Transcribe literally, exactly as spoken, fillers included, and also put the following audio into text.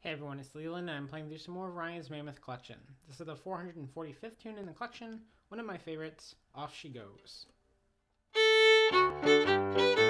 Hey everyone, it's Leland, and I'm playing through some more of Ryan's Mammoth collection. This is the four hundred forty-fifth tune in the collection, one of my favorites, Off She Goes.